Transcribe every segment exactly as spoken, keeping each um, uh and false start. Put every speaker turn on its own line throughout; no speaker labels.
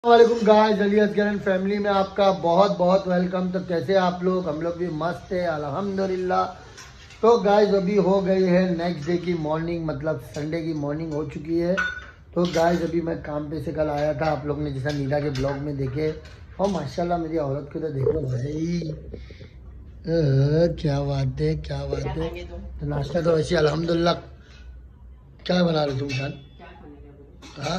वालेकुम guys, Ali Asghar family में आपका बहुत बहुत वेलकम। तो कैसे आप लोग? हम लोग भी मस्त है अल्हम्दुलिल्लाह। तो गाइस अभी हो गई है नेक्स्ट डे की मॉर्निंग, मतलब संडे की मॉर्निंग हो चुकी है। तो गाइस अभी मैं काम पे से कल आया था, आप लोग ने जैसा नीला के ब्लॉग में देखे। और माशाल्लाह मेरी औरत को तो देखो भाई, क्या बात है क्या बात है। तो नाश्ता तो वैसे अल्हम्दुलिल्लाह। क्या बना रहे तुम खान? हाँ,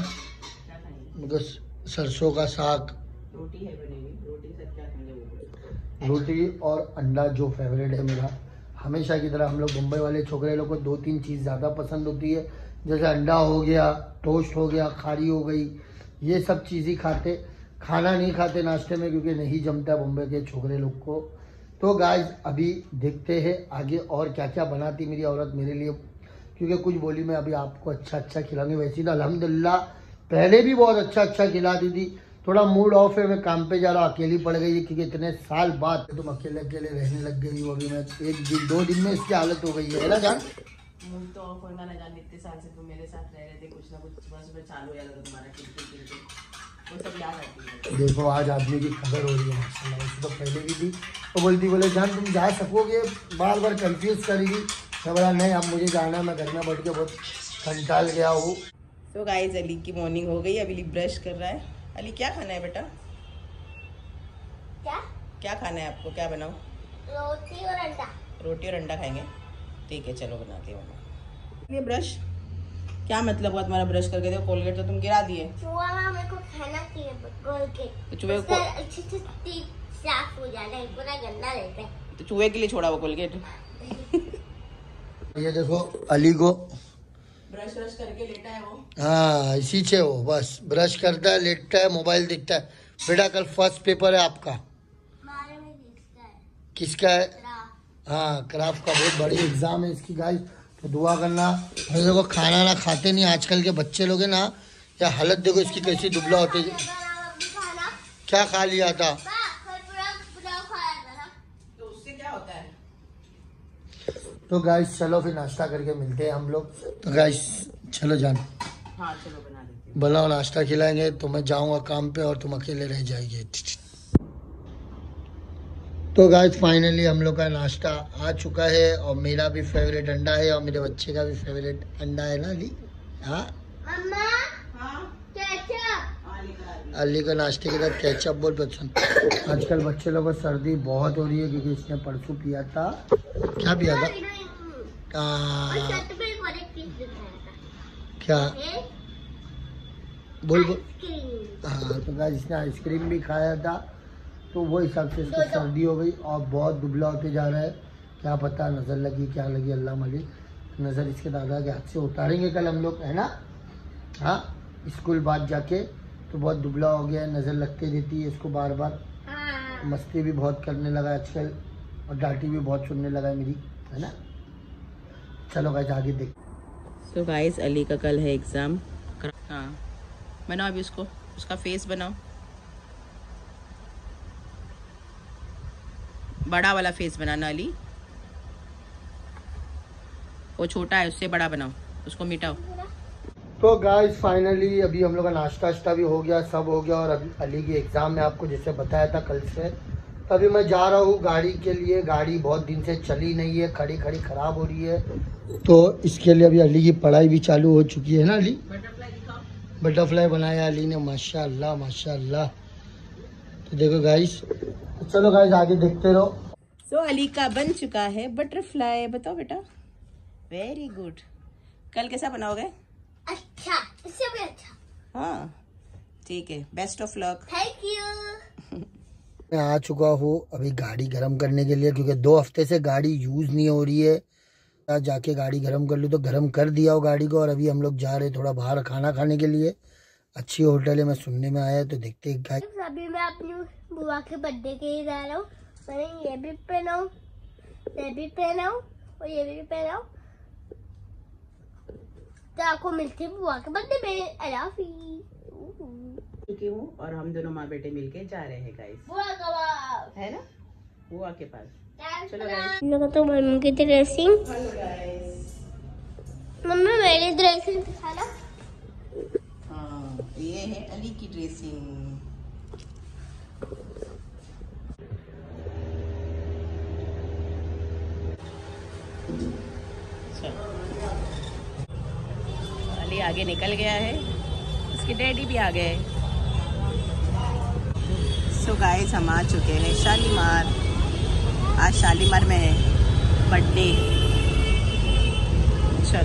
सरसों का साग, रोटी है बनेगी। रोटी साथ क्या खाएंगे? रोटी और अंडा जो फेवरेट है मेरा। हमेशा की तरह हम लोग मुंबई वाले छोकरे लोग को दो तीन चीज़ ज़्यादा पसंद होती है, जैसे अंडा हो गया, टोस्ट हो गया, खारी हो गई, ये सब चीज़ ही खाते। खाना नहीं खाते नाश्ते में क्योंकि नहीं जमता मुंबई के छोकरे लोग को। तो गाइस अभी देखते हैं आगे और क्या क्या बनाती मेरी औरत मेरे लिए, क्योंकि कुछ बोली मैं अभी आपको अच्छा अच्छा खिलाऊंगी। वैसे तो अल्हम्दुलिल्लाह पहले भी बहुत अच्छा अच्छा खिलाती थी। थोड़ा मूड ऑफ है, मैं काम पे जा रहा हूँ, अकेली पड़ गई है क्योंकि इतने साल बाद तुम अकेले अकेले रहने लग गई हो। अभी मैं एक दिन दो दिन में इसकी हालत हो गई है ना जान।
मूड तो ऑफ होना ना जान, इतने साल से तुम मेरे साथ रह रहे थे, कुछ ना कुछ सुबह सुबह चालू हो जाता तुम्हारा किरकिर किरकिर, वो सब याद आती है।
देखो आज आदमी की खबर हो रही है माशाल्लाह, उससे तो पहले भी थी। तो बोलती बोले जान तुम जा सकोगे, बार बार कंफ्यूज करेगी। मैं बोला नहीं, अब मुझे जाना है, मैं घर में बैठ के बहुत कंटाल गया हूँ।
तो गाइस अली की मॉर्निंग हो गई, अभी ब्रश कर रहा है। अली क्या खाना है बेटा?
क्या
क्या खाना है आपको? क्या बनाऊं?
रोटी और अंडा।
रोटी और अंडा खाएंगे? ठीक है चलो बनाते हैं। ये ब्रश क्या मतलब हुआ तुम्हारा? ब्रश करके देखो, कोलगेट तो तुम गिरा दिए।
चूहा मेरे को खाना चाहिए कोलगेट,
तो चूहे को
अच्छे से साफ हो जाना है, पूरा गंदा रहता है।
तो चूहे के लिए छोड़ा वो कोलगेट।
ये देखो अली को
ब्रश ब्रश करके लेटा है वो।
हाँ इसी से वो बस ब्रश करता है, लेटता है, मोबाइल देखता है। बेटा कल फर्स्ट पेपर है आपका।
बारे में देखता है।
किसका है? हाँ क्राफ्ट का बहुत बड़ी एग्जाम है इसकी गाइस, तो दुआ करना। और देखो खाना ना खाते नहीं आजकल के बच्चे लोग है ना, या हालत देखो इसकी कैसी दुबला होती है। क्या खा लिया था?
तो उससे क्या होता है?
तो गाइस चलो फिर नाश्ता करके मिलते हैं हम लोग। तो गाइस चलो जान।
हाँ चलो बना देते हैं।
बनाओ, नाश्ता खिलाएंगे तो मैं जाऊंगा काम पे और तुम अकेले रह जाएंगे। तो गाइस फाइनली हम लोग का नाश्ता आ चुका है और मेरा भी फेवरेट अंडा है और मेरे बच्चे का भी फेवरेट अंडा है ना अली। हाँ
मम्मा, हाँ?
अली को नाश्ते के साथ केचप बहुत पसंद। आजकल बच्चे लोग को सर्दी बहुत हो रही है क्योंकि इसने परसों पिया था। क्या पिया था? आ, क्या बोल बोल। हाँ तो गाइस इसने आइसक्रीम भी खाया था, तो वो हिसाब से इसको सर्दी हो गई और बहुत दुबला होते जा रहा है। क्या पता नज़र लगी क्या लगी, अल्लाह मालिक। नज़र इसके दादा के हाथ से उतारेंगे कल हम लोग, है ना। हाँ स्कूल बाद जाके, तो बहुत दुबला हो गया है, नज़र लगती रहती है इसको बार बार। मस्ती भी बहुत करने लगा आजकल और डांटी भी बहुत सुनने लगा है मेरी, है ना। चलो गाइस आगे देख।
तो गाइस अली का कल है एग्ज़ाम। हाँ बनाओ अभी उसको, उसका फेस बनाओ, बड़ा वाला फेस बनाना अली। वो छोटा है उससे बड़ा बनाओ, उसको मिटाओ।
तो गाइस फाइनली अभी हम लोग का नाश्ता वाश्ता भी हो गया, सब हो गया। और अभी अली की एग्ज़ाम में आपको जैसे बताया था कल से, तो अभी मैं जा रहा हूँ गाड़ी के लिए। गाड़ी बहुत दिन से चली नहीं है, खड़ी खड़ी ख़राब हो रही है, तो इसके लिए अभी अली की पढ़ाई भी चालू हो चुकी है ना अली।
बटरफ्लाई दिखाओ।
बटरफ्लाई बनाया अली ने, माशाल्लाह माशाल्लाह। तो देखो गाइस, तो चलो गाइस आगे देखते रहो।
सो so, अली का बन चुका है बटरफ्लाई। बताओ बेटा। Very good. कल कैसा बनाओगे?
अच्छा, इससे भी अच्छा।
हाँ ठीक है, best of luck.
Thank you.
मैं आ चुका हूँ अभी गाड़ी गर्म करने के लिए, क्योंकि दो हफ्ते से गाड़ी यूज़ नहीं हो रही है। आज जाके गाड़ी गर्म कर लूँ, तो गर्म कर दिया हो गाड़ी को। और अभी हम लोग जा रहे थोड़ा बाहर खाना खाने के लिए, अच्छी होटल है मैं सुनने में आया है, तो देखते हैं।
अभी मैं अपनी बुआ के बर्थडे के लिए जा रहा हूँ। मैंने ये भी पहनाऊँ, ये भी पहनाऊँ और ये भी पहनाऊँ, तो आपको मिलती है बुआ के बर्थडे में। अलाफी
चुकी हूँ और हम दोनों माँ बेटे मिलके जा रहे हैं गाइस,
बुआ का
है ना, बुआ के पास। चलो गाइस।
लोग तो मम्मी की ड्रेसिंग। मम्मी मेरी ड्रेसिंग दिखाना।
हाँ ये है अली की ड्रेसिंग। अली आगे निकल गया है, उसके डैडी भी आ गए। सो गाइस हम आ चुके हैं शालीमार। आज शालीमार में है बर्थडे। चल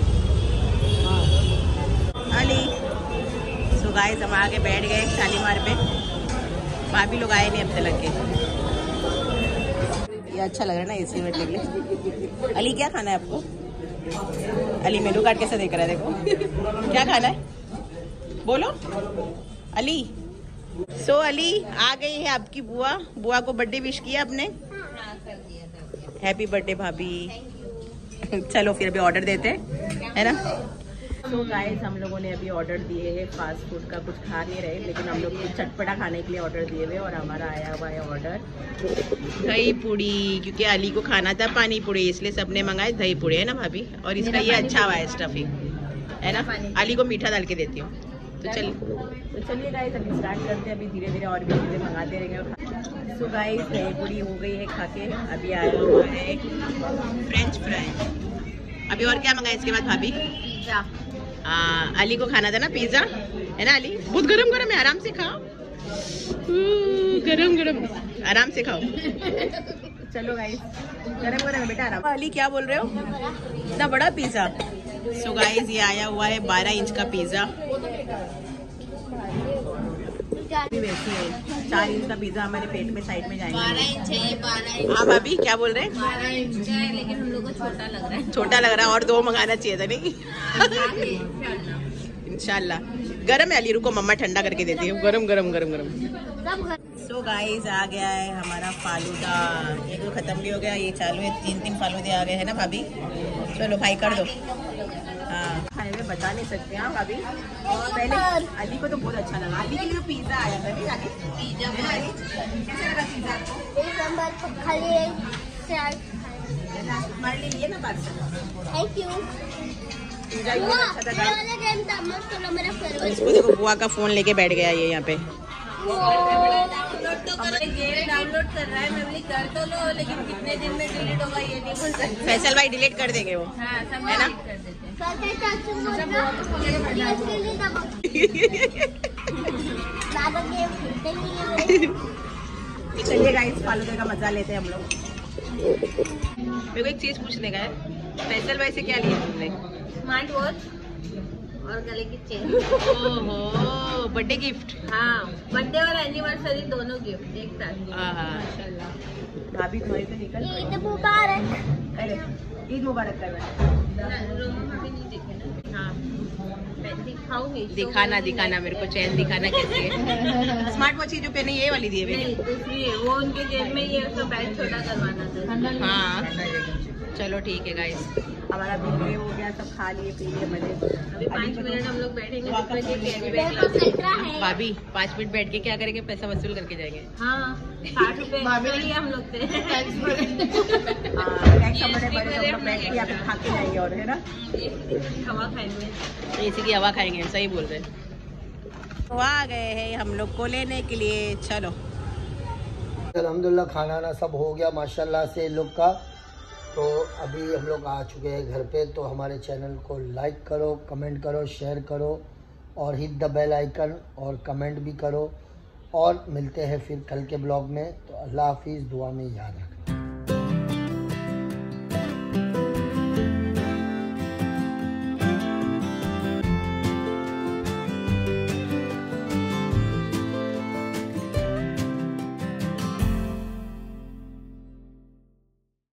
अली। सो गाइस हम आके बैठ गए शालीमार पे। भाभी लोग आए नहीं अब तक के। ये अच्छा लग रहा है ना एसी बैठने के लिए। अली क्या खाना है आपको? अली मेनू कार्ड कैसे देख रहा है, देखो। क्या खाना है बोलो अली। सो so, अली आ गई है आपकी बुआ। बुआ को बर्थडे विश किया आपने?
हाँ, कर दिया कर दिया।
हैप्पी बर्थडे भाभी। चलो फिर अभी ऑर्डर देते हैं, है ना। तो गाइस हम लोगों ने अभी ऑर्डर दिए हैं फास्ट फूड का। कुछ खा नहीं रहे लेकिन हम लोग कुछ चटपटा खाने के लिए ऑर्डर दिए हुए। और हमारा आया हुआ है ऑर्डर दही पूड़ी, क्योंकि अली को खाना था पानी पूड़ी, इसलिए सबने मंगाए दही पूड़ी, है ना भाभी। और इसका ये अच्छा हुआ है स्टफिंग, है ना। अली को मीठा डाल के देती हूँ। तो चल तो चलिए गाइस अभी स्टार्ट करते हैं। अभी धीरे धीरे और भी चीज़ें मंगाते रहेंगे। सो गाइस दही पूड़ी हो गई है खा के। अभी आया हुआ है फ्रेंच फ्राई। अभी और क्या मंगाए इसके बाद भाभी?
पिज्जा।
हाँ अली को खाना था ना पिज्जा, है ना अली। बहुत गरम गरम है, आराम से खाओ। गरम गरम आराम से खाओ। चलो गाइस गरम गरम है बेटा, आराम। अली क्या बोल रहे हो? इतना बड़ा पिज्जा। सो गाइस ये आया हुआ है बारह इंच का पिज्जा। वैसी है चार इंच का पिज्जा हमारे पेट में साइड में जाएगा।
बारह इंच है ये, बारह इंच।
हाँ भाभी क्या बोल रहे हैं?
बारह इंच का है लेकिन हम लोग को छोटा लग रहा है।
छोटा लग रहा है और दो मंगाना चाहिए था नहीं। इंशाल्लाह। गरम है अली, रुको मम्मा ठंडा करके देती है। गरम गरम गरम गरम। सो गाइस आ गया है हमारा फालूदा। एक तो खत्म भी हो गया, ये चालू है। तीन तीन फालूदे आ गए हैं ना भाभी। चलो भाई कर दो। हाँ खाने में बता नहीं सकते। हाँ भाभी पहले अली को तो बहुत अच्छा लगा। अली के लिए पिज्जा आया था नहीं अली? पिज्जा है ना अली? कैसा लगा पिज्जा आपको?
एक नंबर खाली
हमारे लिए लिए ना बात।
Thank you.
पिज्जा भी बहुत अच्छा था।
मेरा फेवरेट।
इसको देखो बुआ का फोन लेके बैठ गया ये यहाँ पे।
डाउनलोड तो कर गेम डाउनलोड कर रहा है। मैं बोली कर तो लो लेकिन कितने दिन में डिलीट होगा ये नहीं बोल सकते।
फैसल भाई डिलीट कर देंगे वो,
हाँ, सब
है ना।
कर देते ज्यादा गेम खेलते नहीं है।
चलिए गाइस फालूदे का मजा लेते हैं हम लोग। मेरे को एक चीज पूछने का है, फैसल भाई से क्या लिया तुमने?
स्मार्ट वॉच और गले की चेन।
ओहो बर्थडे गिफ्ट।
हाँ बर्थडे और एनिवर्सरी दोनों गिफ्ट एक साथ।
माशाल्लाह। भाभी तुम्हारी तो निकल गई।
ईद मुबारक।
अरे ईद मुबारक कर रहा
हाँ दिखाऊंगी।
दिखाना दिखाना मेरे को चैन दिखाना कैसे है। स्मार्ट वॉच जो पहने ये वाली दी है
नहीं दूसरी है वो उनके जेब में ये उसका बैग छोटा करवाना था।
हाँ चलो ठीक है गाइस। हमारा बिल पे हो गया, सब खा लिए पी लिए मजे।
अभी पाँच मिनट हम लोग बैठेंगे।
भाभी पाँच मिनट बैठ के क्या करेंगे? पैसा वसूल करके जाएंगे।
हाँ साठ रुपए हम लोग थे।
टैक्स हमारे बड़े तो हम लोग बैठ के यहाँ पे खा के जाएंगे और है ना
हवा खाएंगे।
एसी की हवा खाएंगे। सही बोल रहे हैं। तो आ गए हैं हम लोग को लेने के लिए। चलो
अल्हम्दुलिल्लाह खाना ना सब हो गया माशाल्लाह से इन लोग का। तो अभी हम लोग आ चुके हैं घर पे। तो हमारे चैनल को लाइक करो, कमेंट करो, शेयर करो और हिट द बेल आइकन और कमेंट भी करो। और मिलते हैं फिर कल के ब्लॉग में। तो अल्लाह हाफिज़, दुआ में याद रखना।